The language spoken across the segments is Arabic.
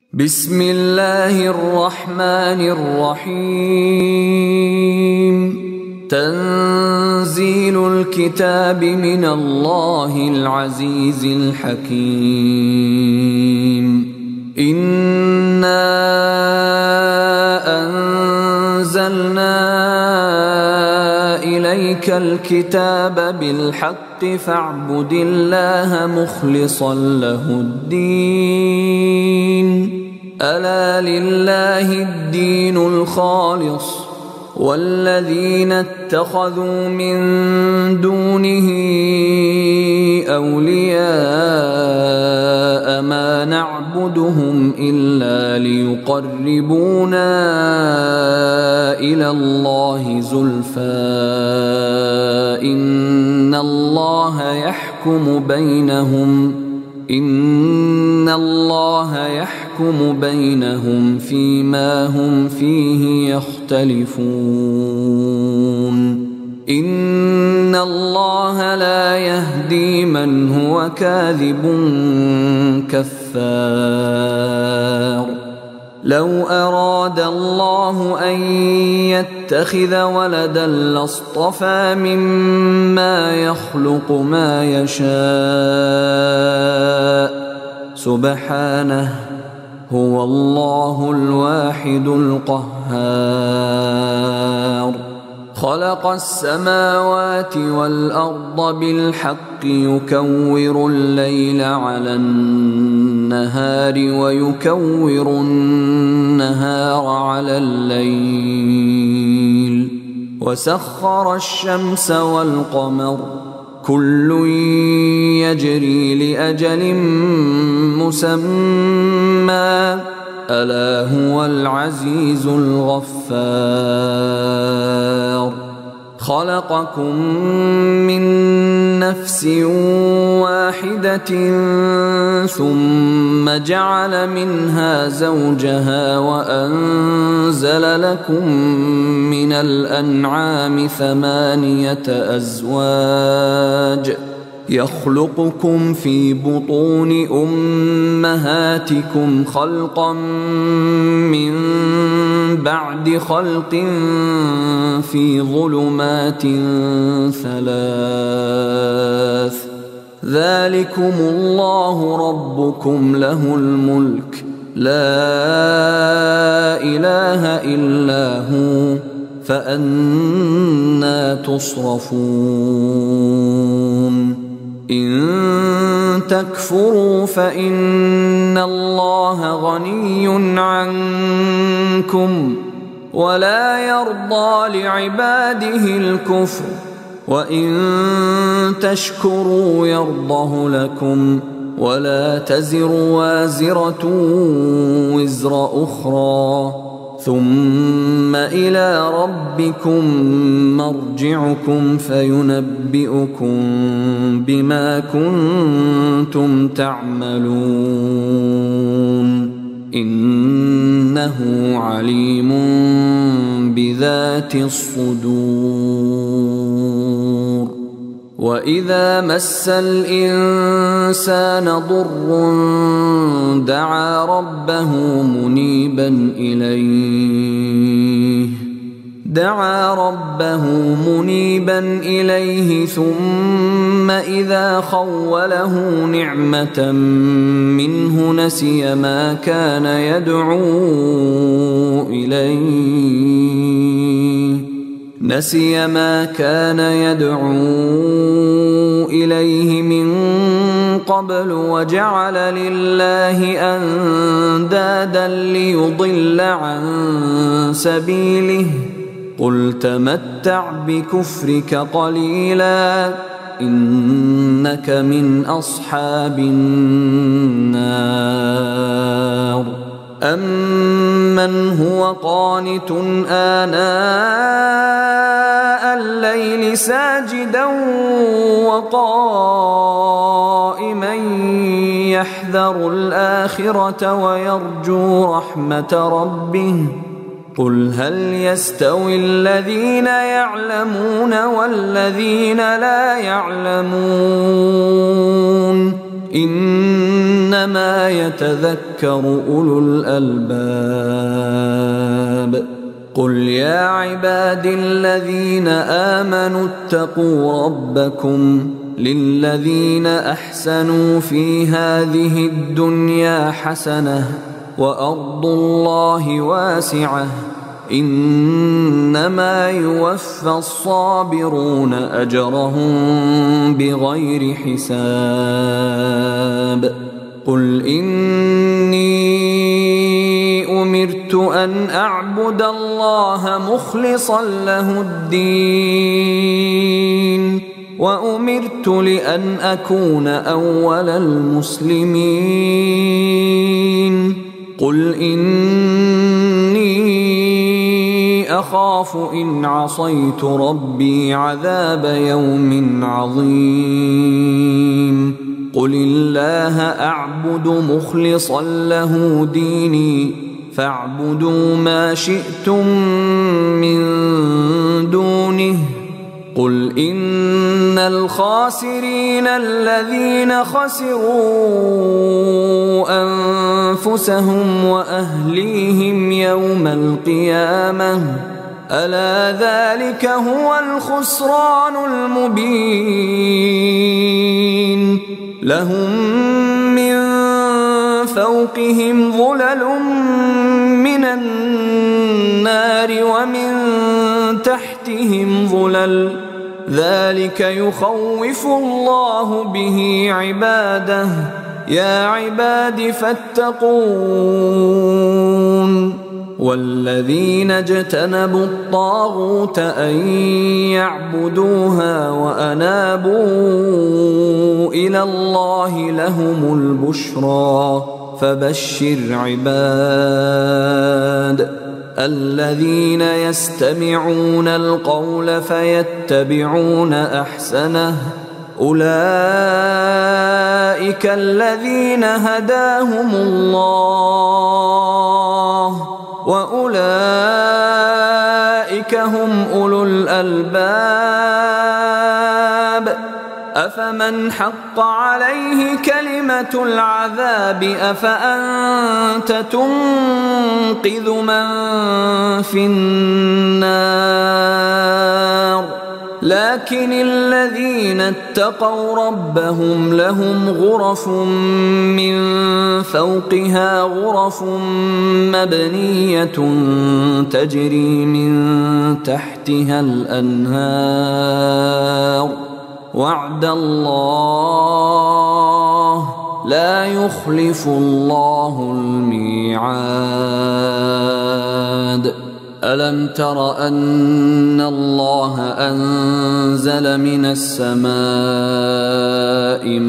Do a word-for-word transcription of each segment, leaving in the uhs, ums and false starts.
بسم الله الرحمن الرحيم. تنزيل الكتاب من الله العزيز الحكيم. إنا أنزلنا إليك الكتاب بالحق فاعبد الله مخلصا له الدين. ألا لله الدين الخالص والذين اتخذوا من دونه أولياء ما نعبدهم إلا ليقربونا إلى الله زلفى إن الله يحكم بينهم إن الله يحكم بينهم فيما هم فيه يختلفون. إن الله لا يهدي من هو كاذب كفار. لو أراد الله أن يتخذ ولدا لاصطفى مما يخلق ما يشاء سبحانه هو الله الواحد القهار. خلق السماوات والأرض بالحق يكور الليل على النهار ويكور النهار على الليل وسخر الشمس والقمر كل يجري لأجل مسمى ألا هو العزيز الغفار. خلقكم من نفس واحدة ثم جعل منها زوجها وأنزل لكم من الأنعام ثمانية أزواج يخلقكم في بطون أمهاتكم خلقا من بعد خلق في ظلمات ثلاث ذلكم الله ربكم له الملك لا إله إلا هو فأنى تصرفون. إن تكفروا فإن الله غني عنكم ولا يرضى لعباده الكفر وإن تشكروا يرضه لكم ولا تزر وازرة وزر أخرى ثم إلى ربكم مرجعكم فينبئكم بما كنتم تعملون إنه عليم بذات الصدور. وإذا مس الإنسان ضر دعا ربه منيبا إليه دعا ربه منيبا إليه ثم إذا خوله نعمة منه نسي ما كان يدعو إليه نسي ما كان يدعو إليه من قبل وجعل لله أندادا ليضل عن سبيله قل تمتع بكفرك قليلا إنك من أصحاب النار. أمن هو قانت آناء الليل ساجدا وقائما يحذر الآخرة ويرجو رحمة ربه قل هل يستوي الذين يعلمون والذين لا يعلمون إنما يتذكر أولو الألباب. قل يا عبادي الذين آمنوا اتقوا ربكم للذين أحسنوا في هذه الدنيا حسنة وأرض الله واسعة إنما يوفى الصابرون أجرهم بغير حساب. قل إني أمرت أن أعبد الله مخلصا له الدين وأمرت لأن أكون أول المسلمين. قل إني أخاف إن عصيت ربي عذاب يوم عظيم. قل الله أعبد مخلصا له ديني فاعبدوا ما شئتم من دونه. قل إن الخاسرين الذين خسروا أنفسهم وأهليهم يوم القيامة ألا ذلك هو الخسران المبين. لهم من فوقهم ظلل من النار ومن تحتهم ظلل ذلك يخوف الله به عباده يا عباد فاتقون. والذين اجتنبوا الطاغوت أن يعبدوها وأنابوا إلى الله لهم البشرى فبشر عباد الذين يستمعون القول فيتبعون أحسنه أولئك الذين هداهم الله وأولئك هم أولو الألباب. أفمن حق عليه كلمة العذاب أفأنت تنقذ من في النار. لكن الذين اتقوا ربهم لهم غرف من فوقها غرف مبنية تجري من تحتها الأنهار وعد الله لا يخلف الله الميعاد. ألم تر أن الله أنزل من السماء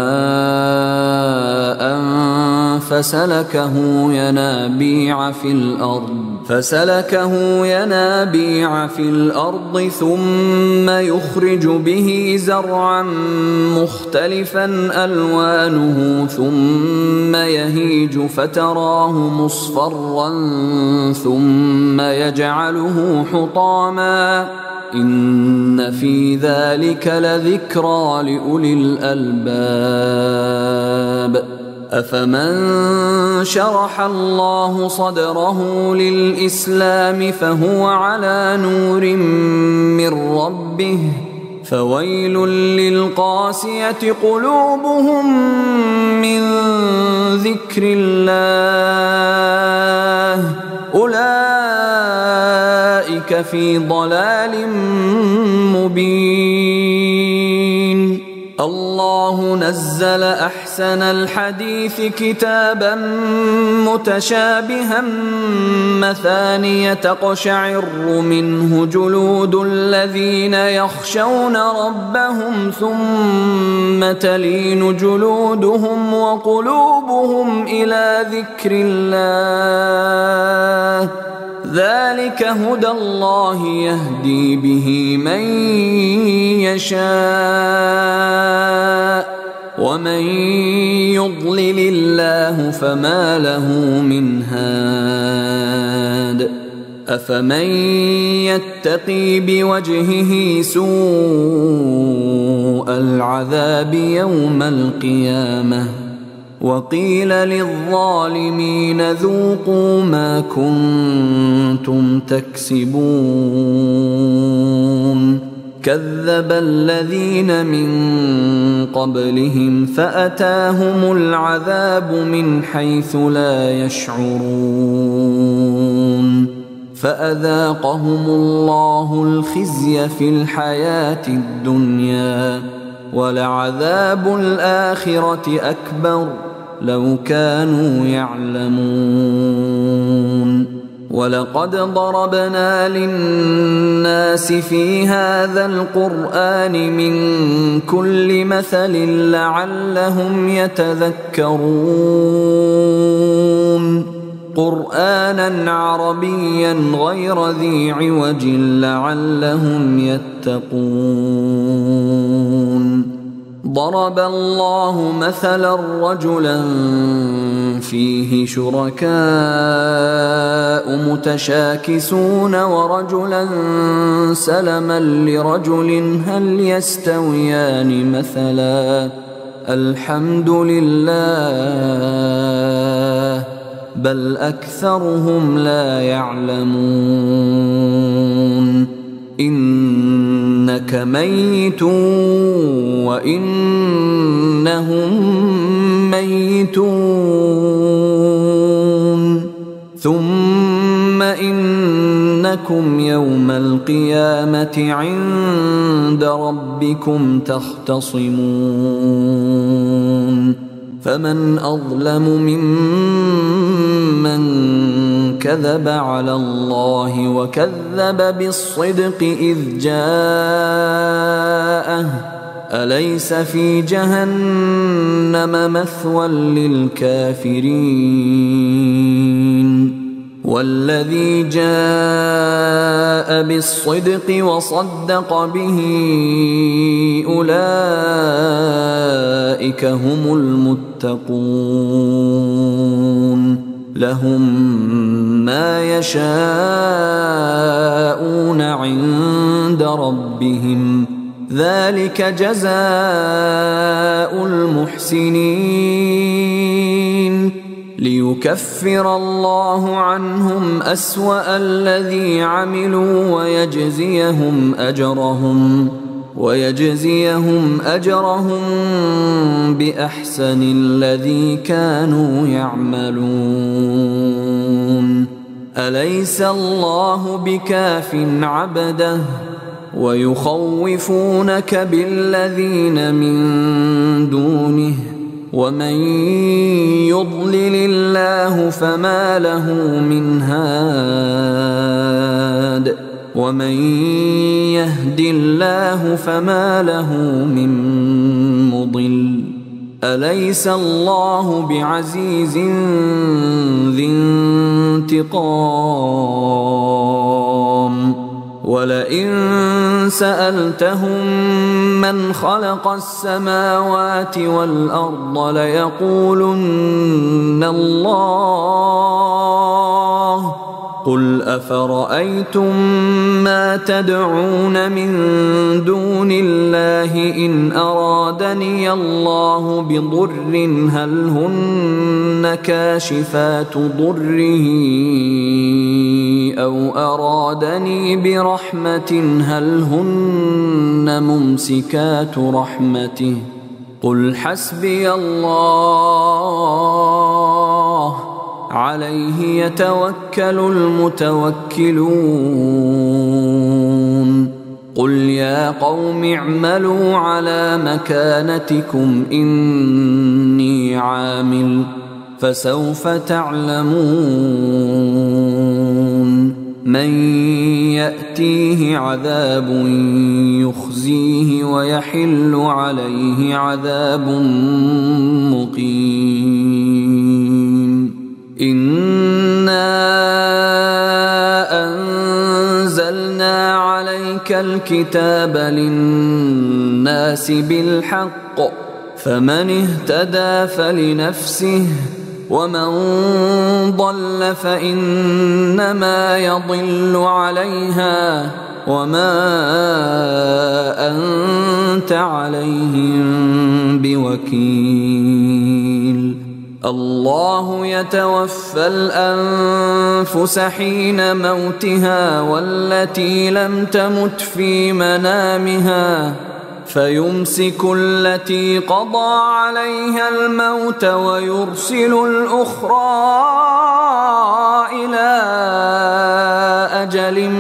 ماء فسلكه ينابيع في الأرض فسلكه ينابيع في الأرض ثم يخرج به زرعا مختلفا ألوانه ثم يهيج فتراه مصفرا ثم يجعله حطاما إن في ذلك لذكرى لأولي الألباب. أفمن شرح الله صدره للإسلام فهو على نور من ربه فويل للقاسية قلوبهم من ذكر الله أولئك في ضلال مبين. الله نزل أحسن الحديث كتابا متشابها مثانية تقشعر منه جلود الذين يخشون ربهم ثم تلين جلودهم وقلوبهم إلى ذكر الله ذلك هدى الله يهدي به من يشاء ومن يضلل الله فما له من هاد. أفمن يتقي بوجهه سوء العذاب يوم القيامة وقيل للظالمين ذوقوا ما كنتم تكسبون كذب الذين من قبلهم فأتاهم العذاب من حيث لا يشعرون فأذاقهم الله الخزي في الحياة الدنيا ولعذاب الآخرة أكبر لو كانوا يعلمون ولقد ضربنا للناس في هذا القرآن من كل مثل لعلهم يتذكرون قرآنا عربيا غير ذي عوج لعلهم يتقون ضرب الله مثلا رجلا فيه شركاء متشاكسون ورجلا سلما لرجل هل يستويان مثلا الحمد لله بل أكثرهم لا يعلمون إنك ميت وإنهم ميتون ثم إنكم يوم القيامة عند ربكم تختصمون فمن أظلم ممن كذب على الله وكذب بالصدق إذ جاءه أليس في جهنم مثوى للكافرين والذي جاء بالصدق وصدق به أولئك هم المتقون لهم ما يشاءون عند ربهم ذلك جزاء المحسنين ليكفر الله عنهم أسوأ الذي عملوا ويجزيهم أجرهم ويجزيهم أجرهم بأحسن الذي كانوا يعملون أليس الله بكاف عبده ويخوفونك بالذين من دونه ومن يضلل الله فما له من هاد ومن يهد الله فما له من مضل أليس الله بعزيز ذي انتقام ولئن سألتهم من خلق السماوات والأرض ليقولن الله قل أفرأيتم ما تدعون من دون الله إن أرادني الله بضر هل هن كاشفات ضره أو أرادني برحمة هل هن ممسكات رحمته قل حسبي الله عليه يتوكل المتوكلون قل يا قوم اعملوا على مكانتكم إني عامل فسوف تعلمون من يأتيه عذاب يخزيه ويحل عليه عذاب مقيم إنا أنزلنا عليك الكتاب للناس بالحق فمن اهتدى فلنفسه ومن ضل فإنما يضل عليها وما أنت عليهم بوكيل. الله يتوفى الأنفس حين موتها والتي لم تمت في منامها فيمسك التي قضى عليها الموت ويرسل الأخرى إلى أجل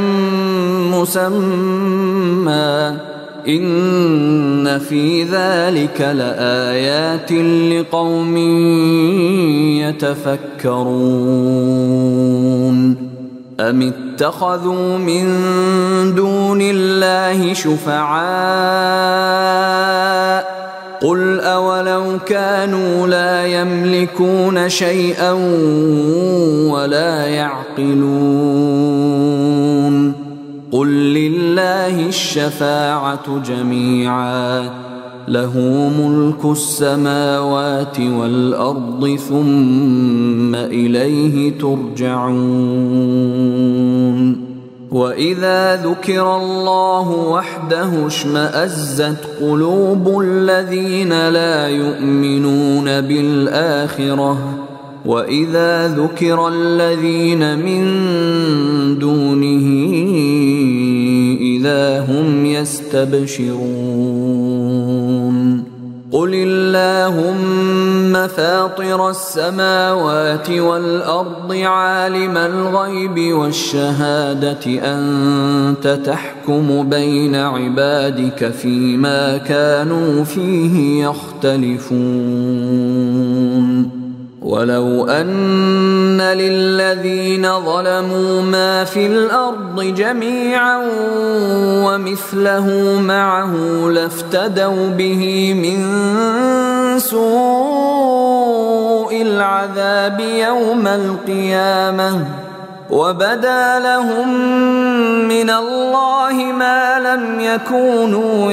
مسمى إن في ذلك لآيات لقوم يتفكرون. أم اتخذوا من دون الله شفعاء قل أولو كانوا لا يملكون شيئا ولا يعقلون قل لله الشفاعة جميعا له ملك السماوات والأرض ثم إليه ترجعون. وإذا ذكر الله وحده اشمأزت قلوب الذين لا يؤمنون بالآخرة وإذا ذكر الذين من دونه إذا هم يستبشرون. قل اللهم فاطر السماوات والأرض عالم الغيب والشهادة أنت تحكم بين عبادك فيما كانوا فيه يختلفون. ولو أن للذين ظلموا ما في الأرض جميعا ومثله معه لافتدوا به من سوء العذاب يوم القيامة وبدا لهم من الله ما لم يكونوا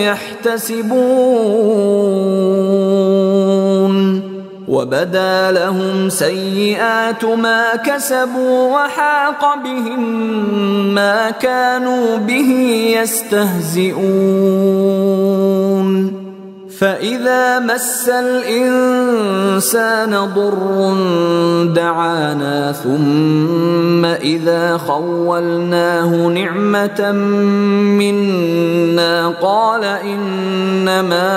يحتسبون وبدا لهم سيئات ما كسبوا وحاق بهم ما كانوا به يستهزئون. فإذا مس الإنسان ضر دعانا ثم إذا خولناه نعمة منا قال إنما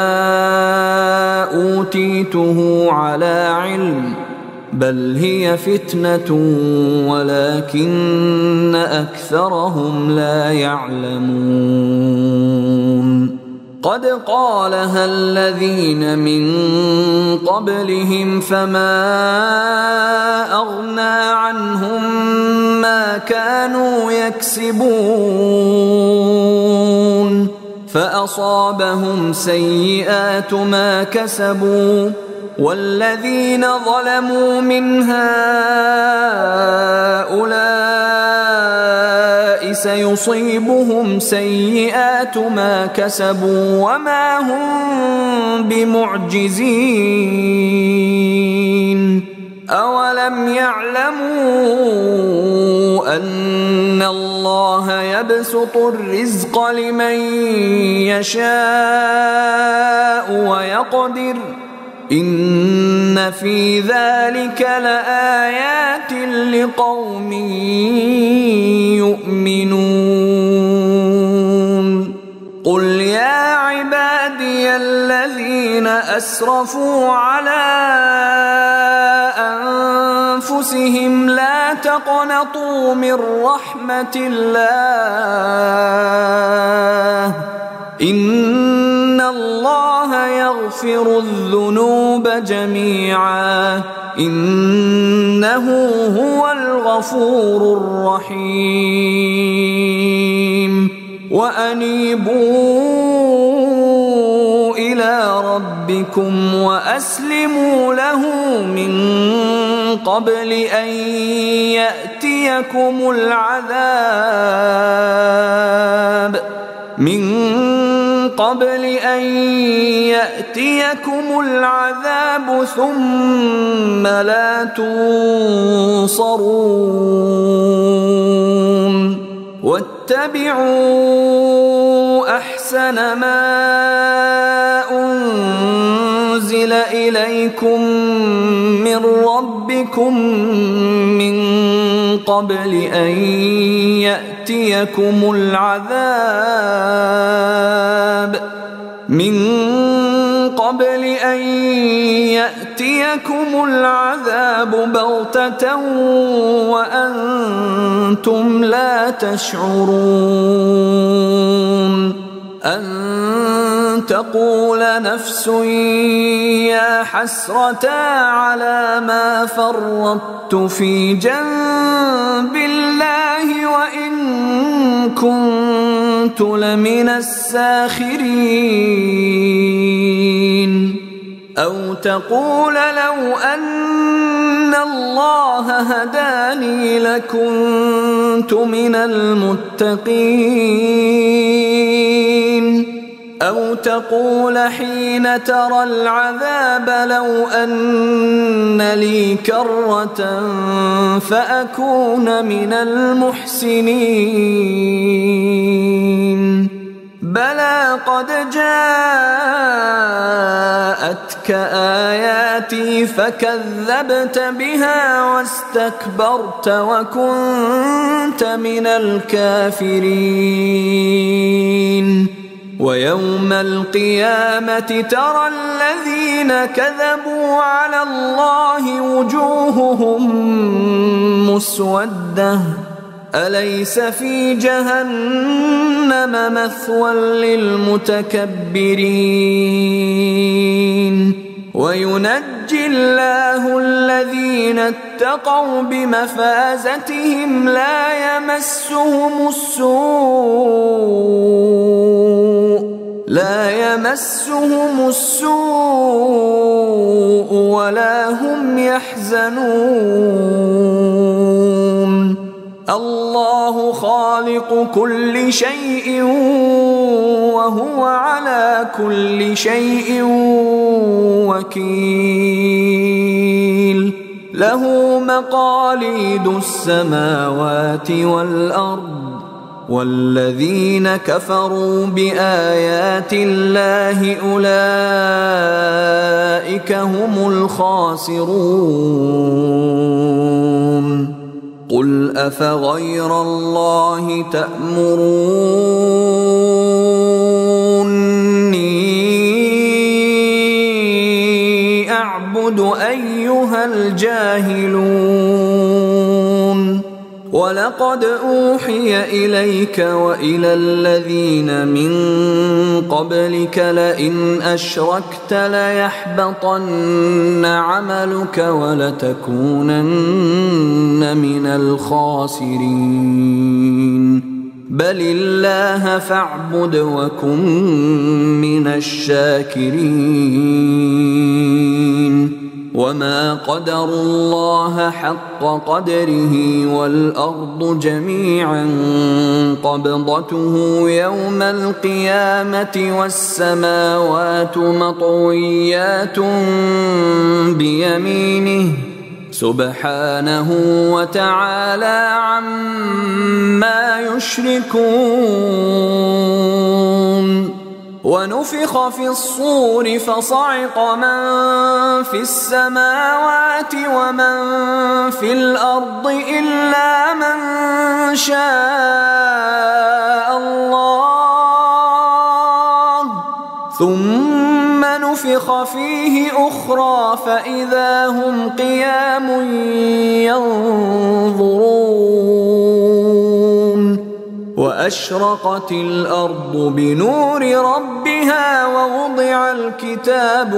أوتيته على علم بل هي فتنة ولكن أكثرهم لا يعلمون. قد قالها الذين من قبلهم فما أغنى عنهم ما كانوا يكسبون فأصابهم سيئات ما كسبوا والذين ظلموا من هؤلاء سيصيبهم سيئات ما كسبوا وما هم بمعجزين. أولم يعلموا أن الله يبسط الرزق لمن يشاء ويقدر إن في ذلك لآيات لقوم يؤمنون. قل يا عبادي الذين أسرفوا على أنفسهم لا تقنطوا من رحمة الله إن الله يغفر الذنوب جميعا إنه هو الغفور الرحيم. وأنيبوا إلى ربكم وأسلموا له من قبل أن يأتيكم العذاب من قبل أن يأتيكم العذاب ثم لا تنصرون واتبعوا أحسن ما أنزل إليكم من ربكم من قبل أن يأتيكم العذاب من قبل أن يأتيكم العذاب بغتة وأنتم لا تشعرون أن تقول نفس يا حسرة على ما فرطت في جنب الله وإن كنت لمن الساخرين أو تقول لو أن الله هداني لكنت من المتقين أو تقول حين ترى العذاب لو أن لي كرة فأكون من المحسنين بلى قد جاءتك آياتي فكذبت بها واستكبرت وكنت من الكافرين ويوم القيامة ترى الذين كذبوا على الله وجوههم مسودة أليس في جهنم مثوى للمتكبرين وينجي الله الذين اتقوا بمفازتهم لا يمسهم السوء لا يمسهم السوء ولا هم يحزنون الله خالق كل شيء وهو على كل شيء وكيل له مقاليد السماوات والأرض والذين كفروا بآيات الله أولئك هم الخاسرون قل أفغير الله تأمروني أعبد أيها الجاهلون ولقد أوحي إليك وإلى الذين من قبلك لئن أشركت ليحبطن عملك ولتكونن من الخاسرين بل الله فاعبد وكن من الشاكرين وما قدروا الله حق قدره والأرض جميعا قبضته يوم القيامة والسماوات مطويات بيمينه سبحانه وتعالى عما يشركون ونفخ في الصور فصعق من في السماوات ومن في الأرض إلا من شاء الله ثم نفخ فيه أخرى فإذا هم قيام ينظرون وأشرقت الأرض بنور ربها ووضع الكتاب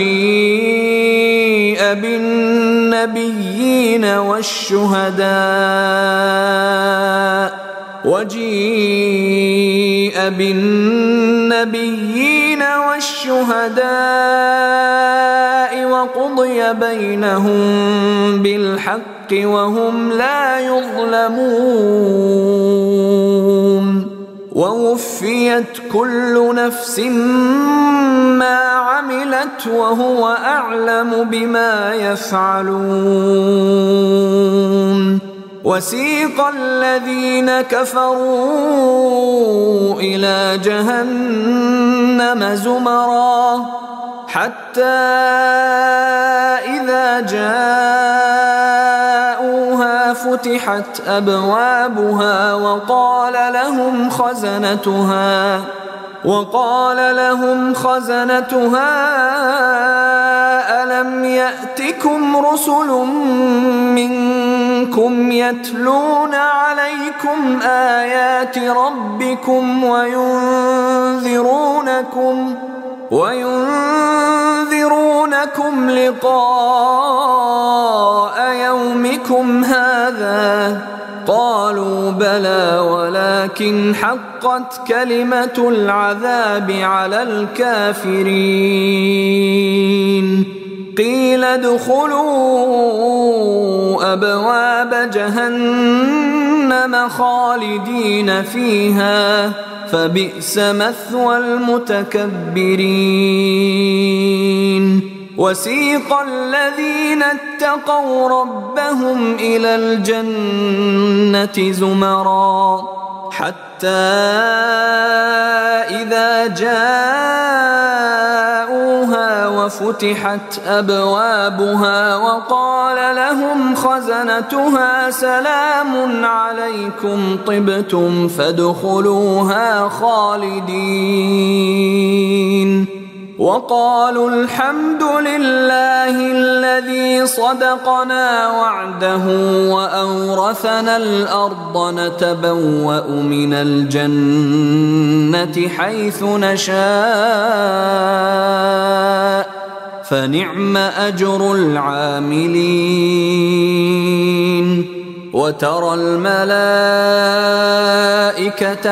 وجيء بالنبيين والشهداء وجيء بالنبيين والشهداء وقضي بينهم بالحق وهم لا يظلمون ووفيت كل نفس ما عملت وهو أعلم بما يفعلون وسيق الذين كفروا إلى جهنم زمرا حتى إذا جاءوها فتحت أبوابها وقال لهم خزنتها وقال لهم خزنتها ألم يأتكم رسل منكم يتلون عليكم آيات ربكم وينذرونكم وينذرونكم لقاء يومكم هذا قالوا بلى ولكن حقت كلمة العذاب على الكافرين قيل ادخلوا أبواب جهنم خالدين فيها فبئس مثوى المتكبرين وسيق الذين اتقوا ربهم إلى الجنة زمرا حتى إذا جاءوها وفتحت أبوابها وقال لهم خزنتها سلام عليكم طبتم فادخلوها خالدين وقالوا الحمد لله الذي صدقنا وعده وأورثنا الأرض نتبوأ من الجنة حيث نشاء فنعم أجر العاملين وترى الملائكة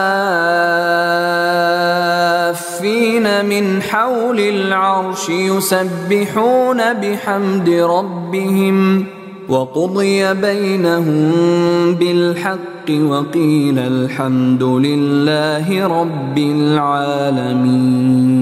حافين من حول العرش يسبحون بحمد ربهم وقضي بينهم بالحق وقيل الحمد لله رب العالمين.